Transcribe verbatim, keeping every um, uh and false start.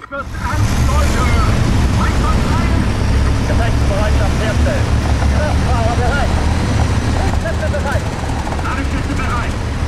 wird ernst, Leute! Einsatzrein! Gefechtsbereitschaft herstellen. Kraftfahrer bereit. Triebkräfte bereit. Ladekiste bereit!